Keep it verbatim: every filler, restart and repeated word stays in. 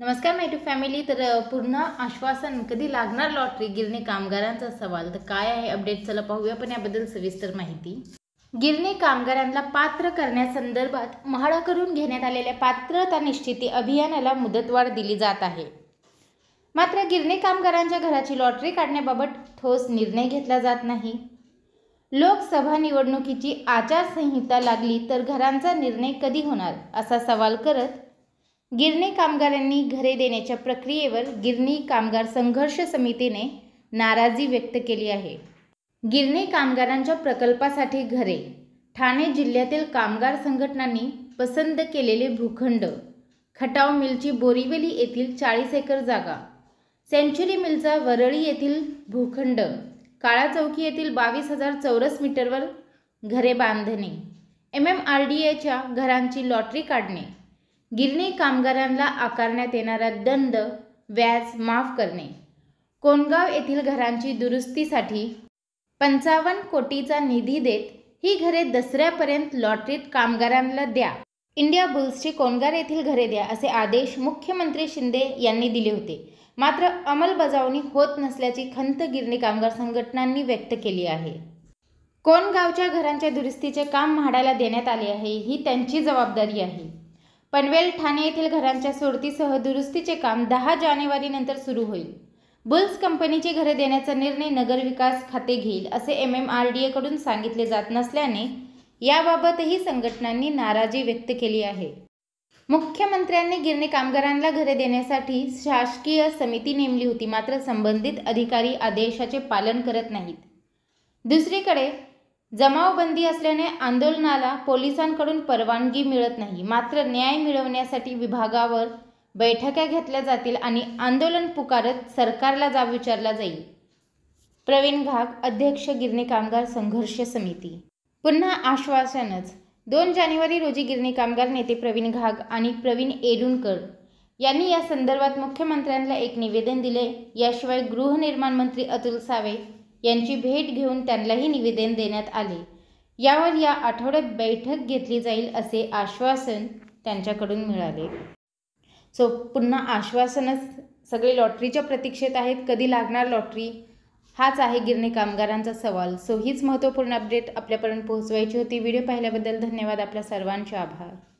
नमस्कार माय to family. तर पूर्ण आश्वासन कधी लागणार लॉटरी गिरणी कामगारांचा सवाल. तर काय आहे अपडेट, चला पाहूया पण याबद्दल सविस्तर माहिती. गिरणी कामगारांना पात्र करण्यासंदर्भात म्हाडाकडून घेण्यात आलेल्या पात्रता निश्चिती अभियानाला मुदतवाढ दिली जात आहे. मात्र गिरणी कामगारांच्या घराची लॉटरी काढण्याबाबत ठोस निर्णय घेतला जात नाही. लोकसभा निवडणुकीची आचारसंहिता लागली तर घरांचा निर्णय कधी होणार असा सवाल करत गिरणी कामगारांनी घरे देण्याच्या प्रक्रियेवर गिरणी कामगार संघर्ष समितीने नाराजी व्यक्त केली आहे. गिरणी कामगारांच्या प्रकल्पासाठी घरे. ठाणे जिल्ह्यातील कामगार संघटनांनी पसंत केलेले भूखंड. खटाव मिलची बोरिवली येथील चाळीस एकर जागा. सेंचुरी मिलचा वरळी येथील भूखंड. काळा चौकी येथील बावीस हजार चौरस मीटरवर घरे बांधणे. एम एम आर डी एच्या घरांची लॉटरी काढणे. गिरणी कामगारांना आकारण्यात येणारा दंड व्याज माफ करणे. कोंडगाव येथील घरांची दुरुस्तीसाठी पंचावन्न कोटीचा निधी देत ही घरे दसऱ्यापर्यंत लॉटरीत कामगारांना द्या. इंडिया बुल्सची कोंडगाव येथील घरे द्या असे आदेश मुख्यमंत्री शिंदे यांनी दिले होते. मात्र अंमलबजावणी होत नसल्याची खंत गिरणी कामगार संघटनांनी व्यक्त केली आहे. कोंडगावच्या घरांच्या दुरुस्तीचे काम म्हाडाला देण्यात आले आहे, ही त्यांची जबाबदारी आहे. पनवेल ठाणे येथील घरांच्या सोडतीसह दुरुस्तीचे काम दहा जानेवारी नंतर सुरू होईल. बुल्स कंपनीची घरे देण्याचा निर्णय नगरविकास खाते घेईल असे एम एम आर डी एकडून सांगितले जात नसल्याने याबाबतही संघटनांनी नाराजी व्यक्त केली आहे. मुख्यमंत्र्यांनी गिरणी कामगारांना घरे देण्यासाठी शासकीय समिती नेमली होती, मात्र संबंधित अधिकारी आदेशाचे पालन करत नाहीत. दुसरीकडे जमावबंदी असल्याने आंदोलनाला पोलिसांकडून परवानगी मिळत नाही. मात्र न्याय मिळवण्यासाठी विभागावर बैठका घेतल्या जातील आणि आंदोलन पुकारत सरकारला जाब विचारला जाईल. प्रवीण घाग, अध्यक्ष, गिरणी कामगार संघर्ष समिती. पुन्हा आश्वासनच. दोन जानेवारी रोजी गिरणी कामगार नेते प्रवीण घाग आणि प्रवीण येरुणकर यांनी या संदर्भात मुख्यमंत्र्यांना एक निवेदन दिले. याशिवाय गृहनिर्माण मंत्री अतुल सावे यांची भेट घेऊन त्यांनाही निवेदन देण्यात आले. यावर या आठवड्यात बैठक घेतली जाईल असे आश्वासन त्यांच्याकडून मिळाले. सो पुन्हा आश्वासनच. सगळे लॉटरीच्या प्रतीक्षेत आहेत. कधी लागणार लॉटरी, हाच आहे गिरणी कामगारांचा सवाल. सो हीच महत्त्वपूर्ण अपडेट आपल्यापर्यंत पोहोचवायची होती. व्हिडिओ पाहिल्याबद्दल धन्यवाद. आपल्या सर्वांचे आभार.